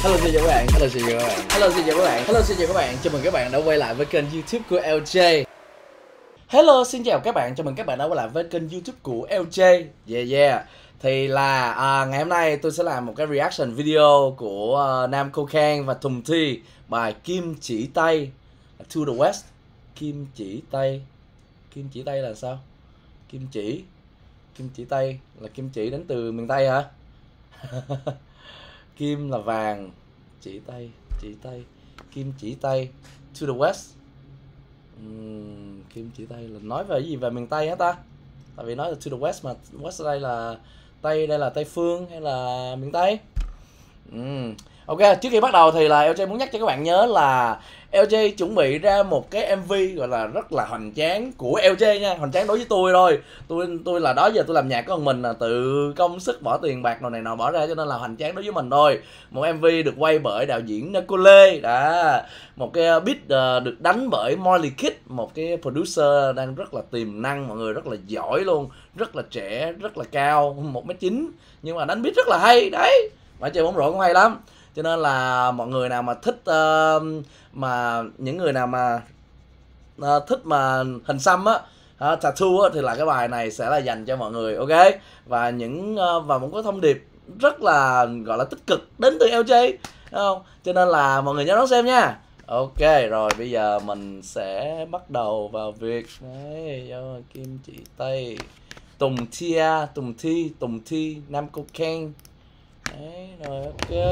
Hello xin chào các bạn, hello xin chào các bạn, hello xin chào các bạn, hello xin chào các bạn. Chào mừng các bạn đã quay lại với kênh YouTube của LJ. Hello xin chào các bạn, chào mừng các bạn đã quay lại với kênh YouTube của LJ. Yeah. Thì là ngày hôm nay tôi sẽ làm một cái reaction video của Nam Cocaine và Tùng T bài Kim Chỉ Tay To The West. Kim Chỉ Tay. Kim Chỉ Tay là sao? Kim chỉ tay là kim chỉ đến từ miền Tây hả? Kim là vàng, chỉ tay, kim chỉ tay To The West. Kim chỉ tay là nói về cái gì, về miền Tây hả ta? Tại vì nói là To The West mà West đây là Tây, đây là Tây Phương hay là miền Tây? Ok, trước khi bắt đầu thì là LJ muốn nhắc cho các bạn nhớ là LJ chuẩn bị ra một cái MV gọi là rất là hoành tráng của LJ nha, hoành tráng đối với tôi thôi. Tôi là đó giờ tôi làm nhạc của mình là tự công sức bỏ tiền bạc nào này nào bỏ ra, cho nên là hoành tráng đối với mình thôi. Một MV được quay bởi đạo diễn Nicole, đã một cái beat được đánh bởi Molly Kid, một cái producer đang rất là tiềm năng, mọi người rất là giỏi luôn, rất là trẻ, rất là cao, 1m9 nhưng mà đánh beat rất là hay đấy. Mà chơi bóng rổ cũng hay lắm. Cho nên là mọi người nào mà thích mà những người nào mà thích mà hình xăm á, tattoo á, thì là cái bài này sẽ là dành cho mọi người, ok. Và và một cái thông điệp rất là gọi là tích cực đến từ LJ, không? Cho nên là mọi người nhớ đón xem nha. Ok, rồi bây giờ mình sẽ bắt đầu vào việc đấy. Kim chỉ tay Tùng T, Nam Cocaine. Đấy, rồi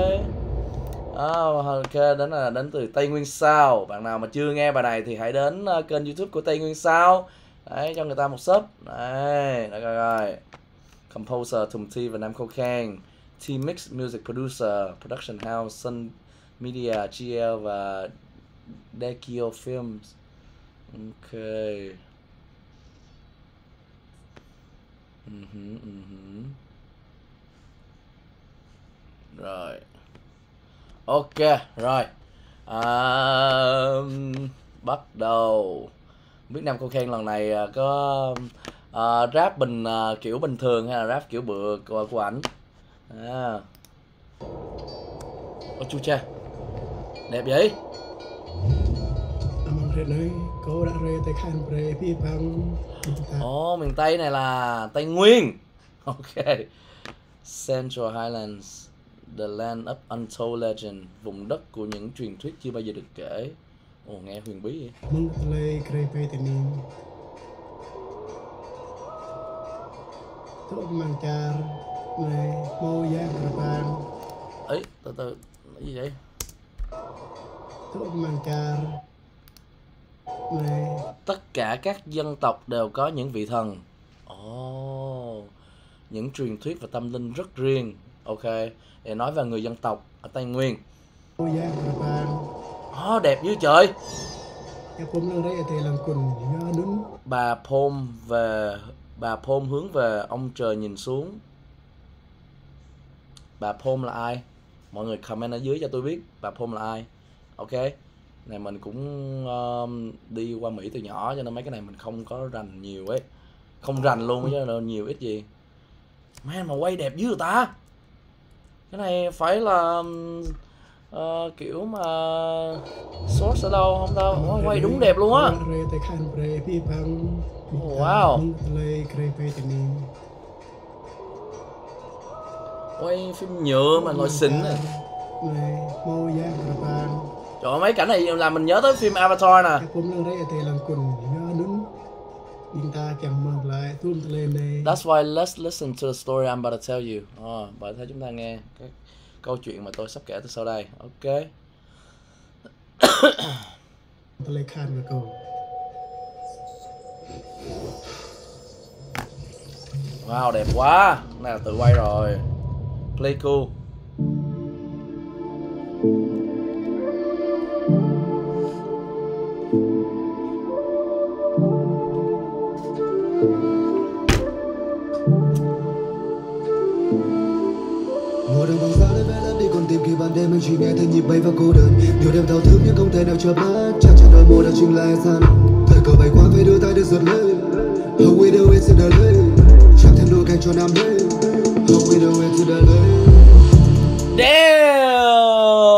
ok, đến từ Tây Nguyên Sao. Bạn nào mà chưa nghe bài này thì hãy đến kênh YouTube của Tây Nguyên Sao. Đấy, cho người ta một sub. Đấy, rồi. Composer Tùng T và Nam Cocaine. T-Mix Music Producer, Production House, Sun Media, GL và Dekio Films. Ok. Rồi. Ok, rồi. Bắt đầu. Biết Nam Cocaine lần này có rap kiểu bình thường hay là rap kiểu bựa của ảnh? Ôi chu cha. Đẹp vậy? Miền Tây này là Tây Nguyên. Ok. Central Highlands, the land of untold legend, vùng đất của những truyền thuyết chưa bao giờ được kể. Nghe huyền bí vậy. Ấy, từ cái gì vậy? Tất cả các dân tộc đều có những vị thần. Những truyền thuyết và tâm linh rất riêng. Ok, để nói về người dân tộc ở Tây Nguyên. Đẹp dữ trời. Bà Pom hướng về ông trời nhìn xuống. Bà Pom là ai? Mọi người comment ở dưới cho tôi biết bà Pom là ai. Ok. Này mình cũng đi qua Mỹ từ nhỏ cho nên mấy cái này mình không có rành nhiều ấy. Không rành luôn chứ nhiều ít gì. Man mà quay đẹp dữ người ta. Cái này phải là kiểu mà source ở đâu không tao? Quay đúng đẹp luôn á. Wow. Quay phim nhựa mà ngồi xịn này. Trời ơi, mấy cảnh này làm mình nhớ tới phim Avatar nè. That's why let's listen to the story I'm about to tell you. Bởi thế chúng ta nghe cái câu chuyện mà tôi sắp kể từ sau đây. Ok. Wow, đẹp quá. Này là tự quay rồi. Play cool. Ban đêm mình chỉ nghe thấy nhịp bay và cô đơn. Nhiều đêm thao thức nhưng không thể nào chợp mắt. Chắc chắn đôi môi đã chính là gian. Thời cơ bay qua phải đưa tay được giật lên. How we do it to the lane. Chẳng thêm đôi cánh cho nam lên. How we do it to the lane. Damn.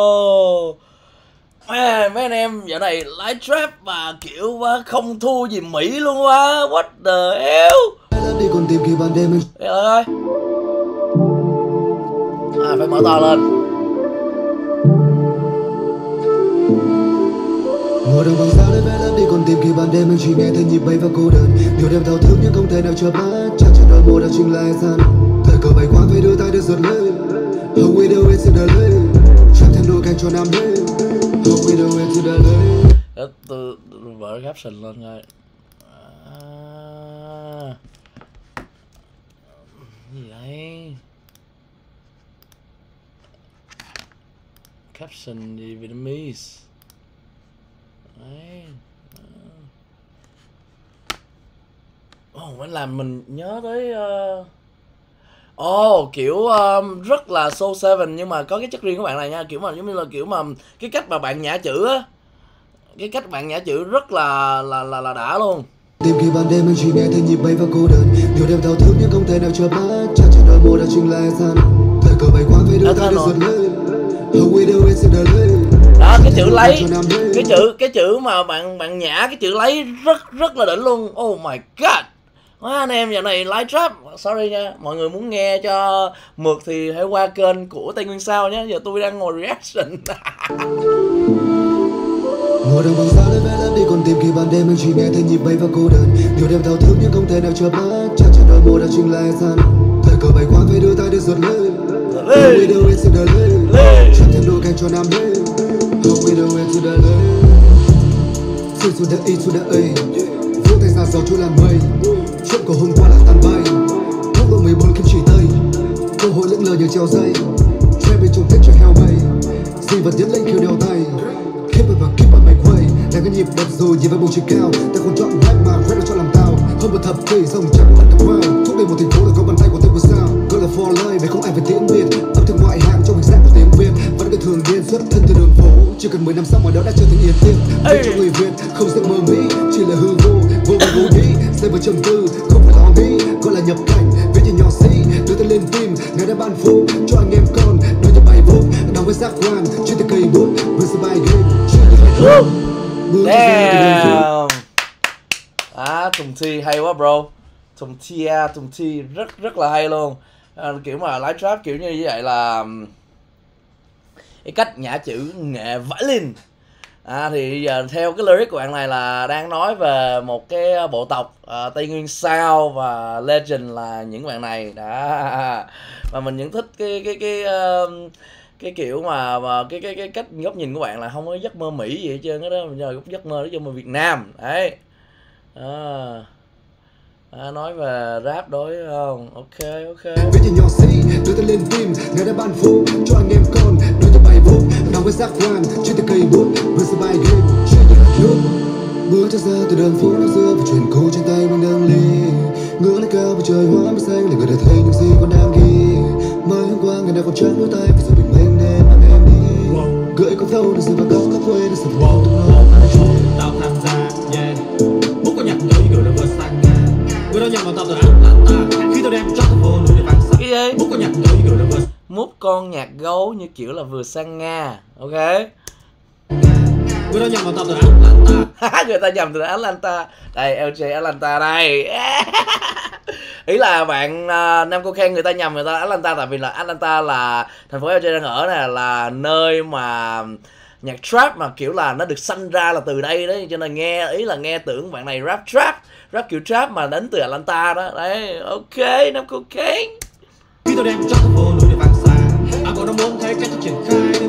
dạo này live trap mà kiểu không thua gì Mỹ luôn quá. What the hell. đi còn tìm kỳ ban đêm Trời ơi. Phải mở to lên. Mùa đông bằng giá đến bé lớn đi còn tìm kỳ ban đêm anh chỉ nghe thấy nhịp bay và cô đơn. Nhiều đêm thao thức nhưng không thể nào chợp mắt. Chắc chắn đôi môi đã chỉnh lại gian. Thời cờ bay qua với đôi tay được giật lên. How we do it to the lane. Chắc thêm đôi cánh cho nam lên. How we do it to the lane. Tôi vỡ caption lên thôi. Gì đây? Caption gì Vietnamese. Đấy. Vẫn làm mình nhớ tới kiểu rất là Soul 7 nhưng mà có cái chất riêng của bạn này nha, kiểu mà giống như là kiểu mà cái cách mà bạn nhả chữ á, cái cách bạn nhả chữ rất là đã luôn. Tìm kỳ ban đêm anh chỉ nghe thấy nhịp bay và cô đơn. Nhiều đêm thao thức nhưng không thể nào chợp mắt. Chắc chắn đôi môi đã chỉnh lại gian. Thời cờ bay qua với đôi tay được giật lên. How we do it to the lane. Đó, cái chữ lấy, cái chữ mà bạn nhả cái chữ lấy rất là đỉnh luôn. Oh my god. Anh em dạo này live trap, sorry nha, mọi người muốn nghe cho mượt thì hãy qua kênh của Tây Nguyên Sao nhé. Giờ tôi đang ngồi reaction. Mùa đông bằng giá đến bé lớn đi còn tìm kỳ ban đêm anh chỉ nghe thấy nhịp bay và cô đơn. Nhiều đêm thao thức nhưng không thể nào chợp mắt. Chắc chắn đôi môi đã chỉnh lại gian. Thời cờ bay qua với đôi tay được giật lên. How we do it to the lane. Chắc thêm đôi cánh cho nam lên. How we do it to the lane. C to the E to the A. Vỗ tay ra gió trôi làn mây. Chuyện của hôm qua là tàn bay. Quốc lộ 14 kim chỉ tây. Cơ hội lững lờ như treo dây. Tre bên chung kết cho heo bay. Di vật tiến lên kêu đeo tay. Keep it và keep it make way. Đang cái nhịp đập rồi nhìn vào bầu trời cao. Ta không chọn rap mà rap là chọn làm tao. Hơn một thập kỷ dòng chẳng có mặt được wow. Thúc đẩy một thành phố là có bàn tay của tôi của sao. Gọi là for life vì không ai phải tiễn biệt. Âm thanh ngoại hạng trong hình dạng của tiếng Việt. Vẫn cái thường điên xuất thân từ đường phố. Chỉ cần 10 năm sau mà đó đã trở thành yên tiết. Dạy cho người Việt không giấc mơ Mỹ. Chỉ là hư vô, vô nghĩ. Xây vào trầm tư, không phải lo nghĩ. Gọi là nhập cảnh, viết như nhỏ sĩ. Đưa tay lên tim, ngài đã ban phúc cho anh em con. Đưa cho bài vốn, đóng với giác quan. Trên tay cây bút, vừa sẽ bài game. Damn. Tùng Thi hay quá bro. Tùng Thi rất là hay luôn. Kiểu mà live trap kiểu như vậy là cái cách nhả chữ nghệ vãi lên. Thì giờ theo cái lyric của bạn này là đang nói về một cái bộ tộc Tây Nguyên Sao và Legend là những bạn này đã. Mà mình vẫn thích cái kiểu mà cái cách góc nhìn của bạn là không có giấc mơ Mỹ gì hết trơn đó, giờ giấc mơ giấc mơ Việt Nam đấy. Nói về rap đối không? Ok. Viết như nhỏ sĩ, đưa tay lên tim, ngài đã ban phúc cho anh em con, đưa cho bài vốn, đóng với giác quan, trên tay cây bút, vừa sẽ bài game, chuyện như là nước. Bước ra từ đường phố nước xưa và chuyện cũ trên tay mình đang ly, ngước lên cao bầu trời hoa mới xanh để người ta thấy những gì còn đang ghi. Mới hôm qua ngày nào còn trắng đôi tay và giờ bình minh đêm mang em đi, gửi con flow để dừng vào góc quê để sập vào tung nó. Tao tham gia, yeah. Muốn có nhạc tới gửi nó vừa sang nga. Người đó nhạc vào tao từ Atlanta. Khi tao đem cho tao vô núi để vang sắc. Cái gì? Muốn có nhạc tới gửi nó vừa. Mút con nhạc gấu như kiểu là vừa sang Nga. Ok. Người đó nhạc vào tao từ Atlanta. Người ta nhầm từ Atlanta. Đây LJ Atlanta đây. Ý là bạn Nam Cô Khen người ta nhầm người ta Atlanta, tại vì là Atlanta là thành phố LJ đang ở nè, là nơi mà nhạc trap mà kiểu là nó được sanh ra là từ đây đấy, cho nên nghe ý là nghe tưởng bạn này rap kiểu trap mà đến từ Atlanta đó. Đấy, ok, Nam Cô Khen. Khi tao đem cho tao vô núi để vang xa. Bọn nó muốn thấy cách tao triển khai.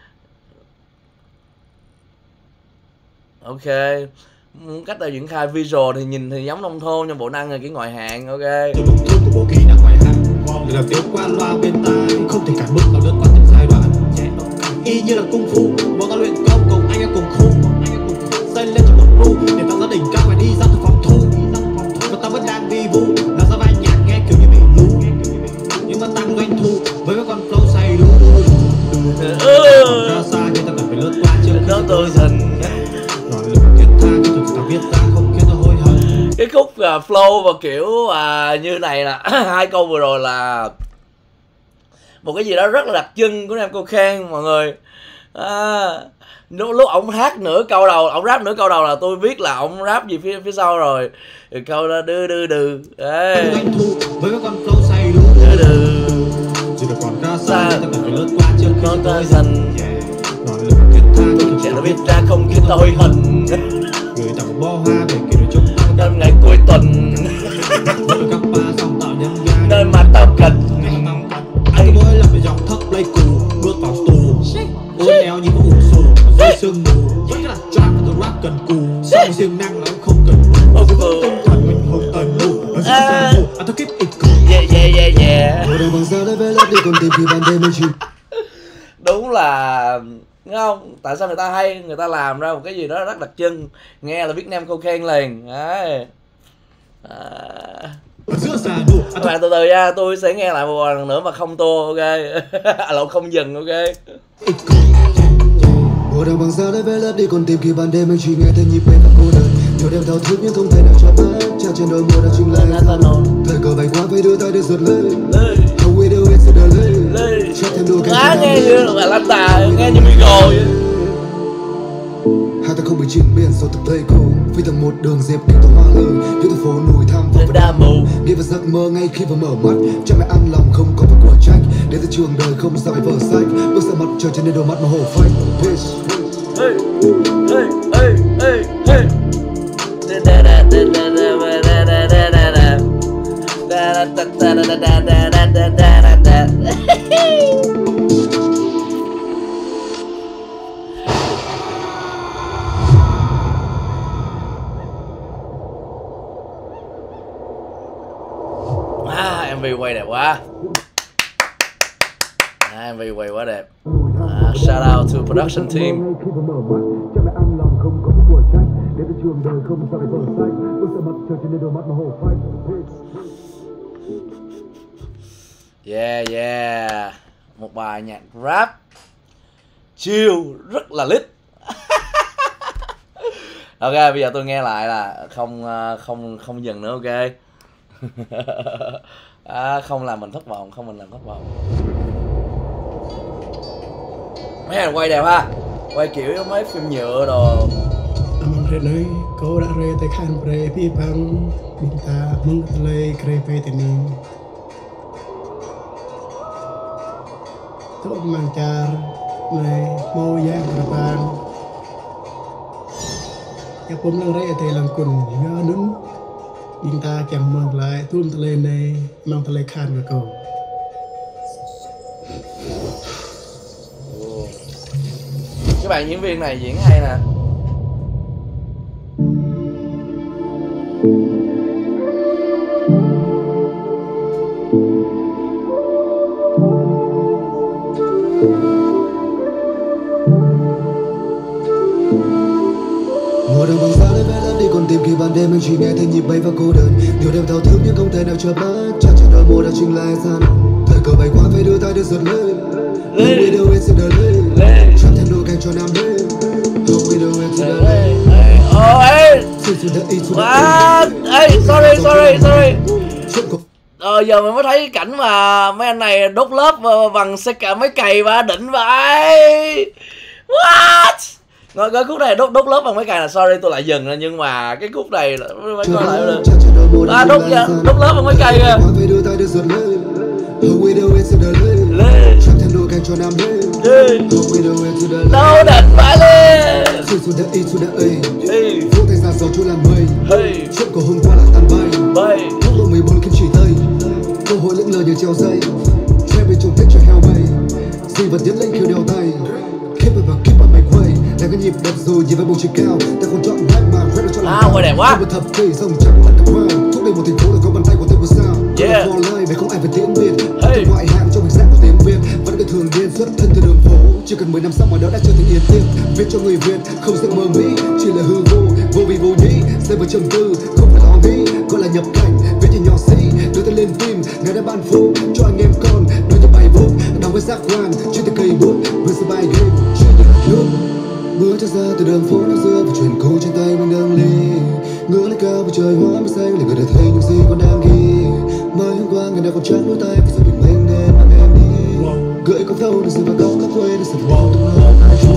Ok. Cách tao triển khai visual thì nhìn thì giống nông thôn nhưng bộ năng là cái ngoại hạng. Ok. Từ nông thôn của bộ kỳ đang ngoài hàng. Để làm tiếng qua loa bên tai. Không thể cản bước tao lướt qua từng giai đoạn. Y như là cung phu, bọn tao luyện công cùng anh em cùng khu. Xây lên cho một ru để tao ra đỉnh cao và đi ra từ phòng thu. Mà tao vẫn đang vi vu, làm ra vai nhạc nghe kiểu như bị lú. Nhưng mà tăng doanh thu với mấy con flow say lú. Ra xa nhưng tao cần phải lướt qua trước đó tôi thành nói lời thiết tha cho tụi tao viết ra không khiến tao hối hận. cái khúc flow và kiểu như này là hai câu vừa rồi là một cái gì đó rất là đặc trưng của Nam Cô Khen mọi người. Lúc ổng hát nửa câu đầu, ổng rap nửa câu đầu là tôi biết là ổng rap gì phía sau rồi. Câu đó đư đấy. Anh thu với các con flow say đúng chỉ được còn ra xa ta cần phải lướt qua chân con ta dần nói lực thiết tha trẻ nó biết ra không khi tôi hình gửi tặng bó hoa về kỷ niệm chúng ta trong ngày cuối tuần với các ba xong tạo nhân gái nơi mà tao cần anh mỗi lần phải dòng thấp play cù bước vào tù uốn éo như có ủ sù dưới sương mù vẫn là trap và tôi rap cần cù sau một siêng năng là ông không cần tinh thần mình hùng tần mù ở dưới sàn mù tôi keep it cool yeah. Ngồi đang bằng giá lấy vé lấp đi còn tìm khi ban đêm anh chịu. Đúng là đúng không? Tại sao người ta hay, người ta làm ra một cái gì đó rất đặc trưng, nghe là Việt Nam cocaine liền đấy. ở giữa sàn mù Các bạn từ từ nha, tôi sẽ nghe lại một lần nữa mà không tua, ok? Lộn không dừng, ok? Ngồi đang bằng giá lấy vé lấp đi còn tìm khi ban đêm anh chỉ nghe thấy nhịp bên và cô đơn. Nhiều đêm thao thức nhưng không thể nào cho bớt. Cha trên đôi môi đã chừng lại thời cờ bay quá phải đưa tay để giật lên. How we do it sẽ đợi lên. Chắc thêm đôi cánh nghe như là lăn tà, nghe như Migo vậy. Hai ta không bị chìm biển rồi tập play cool. Phi tầng một đường dẹp đi tàu hoa lơ. Những thành phố núi tham vọng và đam mưu. Nghĩ vào giấc mơ ngay khi vừa mở mắt. Cha mẹ ăn lòng không có phải của trách. Đến từ trường đời không sao phải vở sách. Bước ra mặt trời trên nên đôi mắt mà hổ phách. Hey. MV quay đẹp quá. MV quay quá đẹp. Shout out to production team. Yeah. Một bài nhạc rap chill rất là lit. Ok, bây giờ tôi nghe lại là không dừng nữa, ok. Không làm mình thất vọng, Mấy anh quay đẹp ha, quay kiểu mấy phim nhựa đồ. Among rê nơi cô đã rê tay khăn rê pi băng mình ta mừng lê kre pe tên nín tốt mang char này mô giang của bạn ya pom nang rê tay lang kun ya nún mình ta chẳng mừng lại tuôn lê này mang lê khăn của cô. Các bạn diễn viên này diễn hay nè. Ngồi đang bằng giá lấy vé lấp đi còn tìm khi ban đêm anh chỉ nghe thấy nhịp bay và cô đơn. Nhiều đêm thao thức nhưng không thể nào chờ bắt. Cha trên đôi môi đã chừng lại gian. Thời cờ bay quá phải đưa tay để giật lên. How we do it sẽ đợi lên. Chạm thêm đôi cánh cho nam đêm. How we do it sẽ đợi lên. Sorry. Giờ mình mới thấy cảnh mà mấy anh này đốt lớp bằng xe cả mấy cày và đỉnh vậy. What? Cái khúc này đốt lớp bằng mấy cày là sorry tôi lại dừng rồi, nhưng mà cái khúc này phải coi lại được. Đốt lớp bằng mấy cày kìa. Đâu đỉnh phải lên. Phút thành ra gió chỗ làm mây. Chuyện của hôm qua là tan bay. Quốc lộ 14 kim chỉ tây. Cơ hội lững lờ như treo dây. Tre bên trùng thích cho heo bay. Gì vật tiến lên kêu đeo tay. Keep it và keep on make way. Là cái nhịp đẹp rồi nhìn với bầu trời cao. Ta không chọn rap mà rap là cho làm quay đẹp quá. Một thập kỷ dòng chẳng có tặng crown. Thúc đẩy một thành phố là có bàn tay của tôi của sao. Yeah. Về không ai phải tiếng Việt. Từ ngoại hạng trong hình dạng của tiếng Việt. Vẫn cái thường điên xuất thân từ đường phố. Chỉ cần 10 năm sau mà đó đã trở thành yên tiếng. Viết cho người Việt không giấc mơ Mỹ. Chỉ là hư vô, vô vì vô nhĩ. Rơi vào trầm tư, không phải lo nghĩ. Gọi là nhập cảnh, viết như nhỏ sĩ. Đưa tay lên tim, ngài đã ban phúc cho anh em con. Đưa cho bài vốn, đọc với giác quan. Chuyên từ cây bút, vừa sẽ bài game. Chuyên từ nước. Bước cho ra từ đường phố nước xưa và chuyện cũ trên tay mình đang ly. Ngước lên cao bầu trời hoa mới xanh để người được thấy những gì con đang ghi. Mới hôm qua ngày nào còn trắng đôi tay và giờ bình minh đến mang em đi. Gửi câu thâu để sự và câu các quê để sự vào tung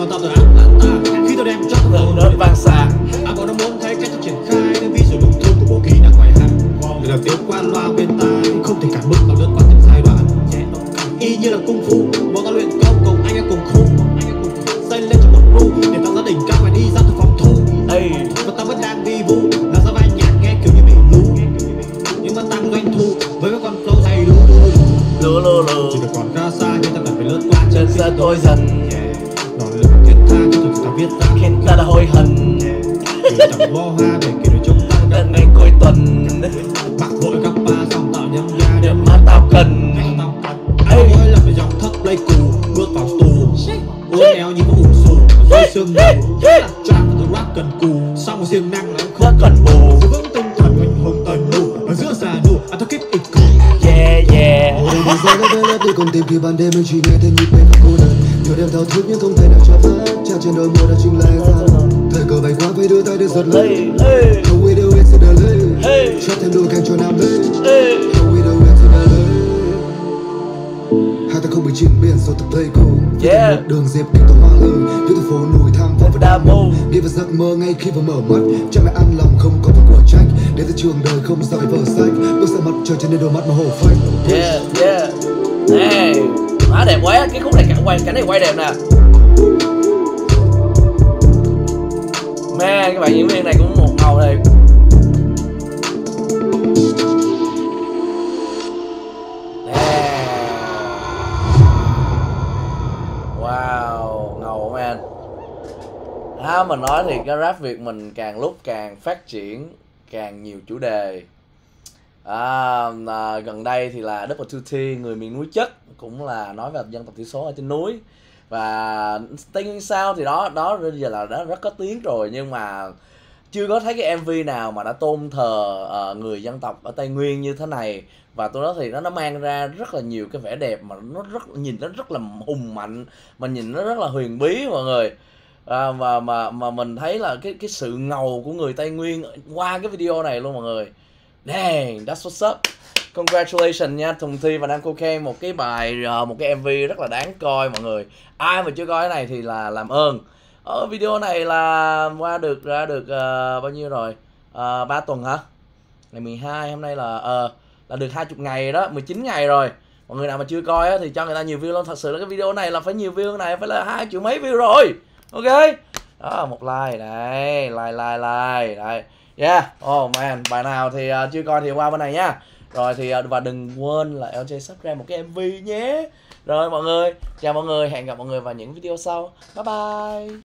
còn tao từ Atlanta khi tao đem cho tao Đất vang xa. còn đang muốn thấy cách thức triển khai nên ví dụ lung tung của bộ kỳ đang ngoài hàng để làm tiếng qua loa bên tai không thể cản bước tao lướt qua từng giai đoạn y như là cung phu bọn tao luyện công cùng anh em cùng khu xây lên cho một ru để tao gia đình cao phải đi ra từ phòng thu và tao vẫn đang vi vu là ra vai nhạc nghe kiểu như bị lú nhưng mà tăng doanh thu với mấy con flow hay lú chỉ được còn ra xa nhưng ta cần phải lướt qua Chân ra tôi dần đòn lực thiết tha cho tụi tao biết ra khiến ta đã hối hận. người chẳng lo ha để kỷ niệm chúng ta Đến ngày cuối tuần bắt vội các ba xong tạo nhâm ra để mà tao cần. anh mỗi lần phải dòng thất play cù bước vào tù uốn éo như có ủ xù dưới sương mù là trap và tôi rap cần cù sau một siêng năng là em Nó không cần bù. giữ vững tinh thần anh hùng tần nụ ở giữa già nụ anh tôi keep it cool Yeah. Mỗi lần đi ra đã bé đi cùng tìm khi ban đêm mình chỉ nghe thấy nhịp bên và cô đơn. Nhiều đêm thao thức nhưng không thể nào chợp mắt. Trao trên đôi môi đã chính là gian. Thời cơ bay qua phải đưa tay để giật lên. How we do it to the lane. Cho thêm đôi cánh cho nam lên. How we do it to the lane. Hai ta không bị chìm biển rồi thực play cool. Yeah. Đường dẹp kinh tàu hoa lư, phía từ phố núi tham vọng và Đam mê. Nghĩ về giấc mơ ngay khi vừa mở mắt. Cha mẹ an lòng không có của trách. Đến từ trường đời không sao phải vở sách. Bước ra mặt trời trên đôi mắt mà hổ phách. Yeah. Nè, quá đẹp quá, cái khúc này cảnh này quay đẹp nè. Man, các bạn diễn viên này cũng một màu này. Wow, ngầu man. Mình nói thì cái rap Việt mình càng lúc càng phát triển, càng nhiều chủ đề. Gần đây thì là Double 2T, người miền núi chất, cũng là nói về dân tộc thiểu số ở trên núi. Và Tây Nguyên Sao thì đó bây giờ là đã rất có tiếng rồi, nhưng mà chưa có thấy cái MV nào mà đã tôn thờ người dân tộc ở Tây Nguyên như thế này. Và tôi nói thì nó mang ra rất là nhiều cái vẻ đẹp mà nó nhìn nó rất là hùng mạnh, mà nhìn nó rất là huyền bí mọi người. Mà mình thấy là cái sự ngầu của người Tây Nguyên qua cái video này luôn mọi người. Dang, that's what's up. Congratulations nha Thùng Thi và Nam Cocaine, một cái bài, một cái MV rất là đáng coi mọi người. Ai mà chưa coi cái này thì là làm ơn. Video này là ra được bao nhiêu rồi? 3 tuần hả? Ngày 12, hôm nay là được 20 ngày đó, 19 ngày rồi. Mọi người nào mà chưa coi á, thì cho người ta nhiều view luôn. Thật sự là cái video này là phải nhiều view này, phải là 2 triệu mấy view rồi. Ok. Đó, một like này, like đây. Yeah, oh man, bài nào thì chưa coi thì qua bên này nha. Rồi thì và đừng quên là LJ subscribe một cái MV nhé. Rồi mọi người, chào mọi người, hẹn gặp mọi người vào những video sau. Bye bye.